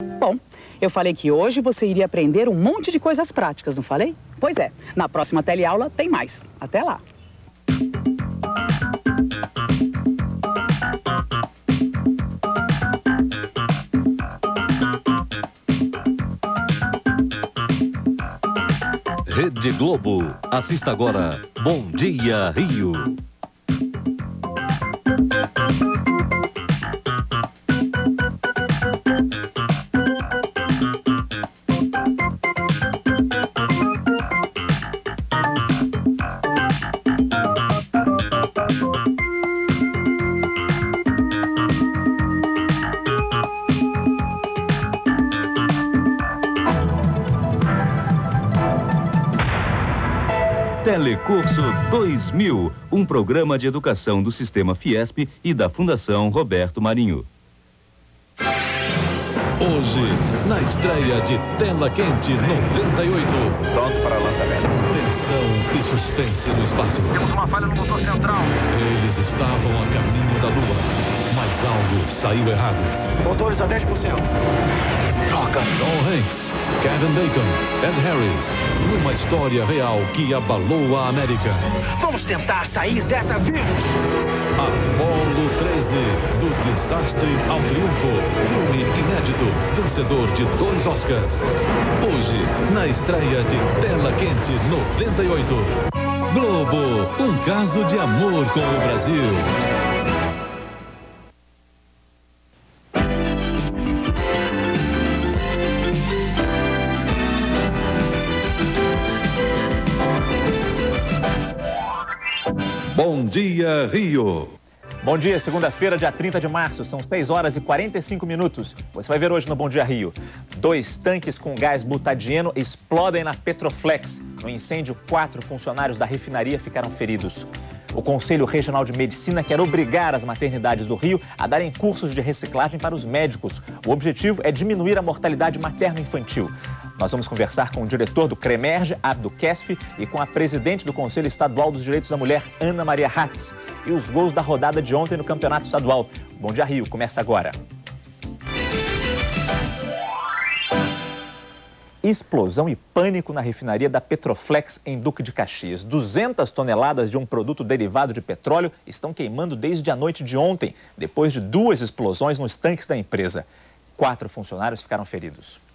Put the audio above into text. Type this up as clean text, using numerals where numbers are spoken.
Bom, eu falei que hoje você iria aprender um monte de coisas práticas, não falei? Pois é, na próxima teleaula tem mais. Até lá. Rede Globo. Assista agora Bom Dia Rio. Telecurso 2000, um programa de educação do Sistema Fiesp e da Fundação Roberto Marinho. Hoje, na estreia de Tela Quente 98. Pronto para lançamento. Tensão e suspense no espaço. Temos uma falha no motor central. Eles estavam a caminho da Lua, mas algo saiu errado. Motores a 10%. Troca. Tom Hanks, Kevin Bacon, Ed Harris, numa história real que abalou a América. Vamos tentar sair dessa vírus. Apollo 13, do desastre ao triunfo. Filme inédito, vencedor de 2 Oscars. Hoje, na estreia de Tela Quente 98. Globo, um caso de amor com o Brasil. Bom Dia Rio. Bom dia, segunda-feira, dia 30 de março, são 6 horas e 45 minutos. Você vai ver hoje no Bom Dia Rio. 2 tanques com gás butadieno explodem na Petroflex. No incêndio, 4 funcionários da refinaria ficaram feridos. O Conselho Regional de Medicina quer obrigar as maternidades do Rio a darem cursos de reciclagem para os médicos. O objetivo é diminuir a mortalidade materno-infantil. Nós vamos conversar com o diretor do CREMERGE, Abdo Kesfi, e com a presidente do Conselho Estadual dos Direitos da Mulher, Ana Maria Hatz. E os gols da rodada de ontem no Campeonato Estadual. Bom Dia Rio, começa agora. Explosão e pânico na refinaria da Petroflex em Duque de Caxias. 200 toneladas de um produto derivado de petróleo estão queimando desde a noite de ontem, depois de 2 explosões nos tanques da empresa. 4 funcionários ficaram feridos.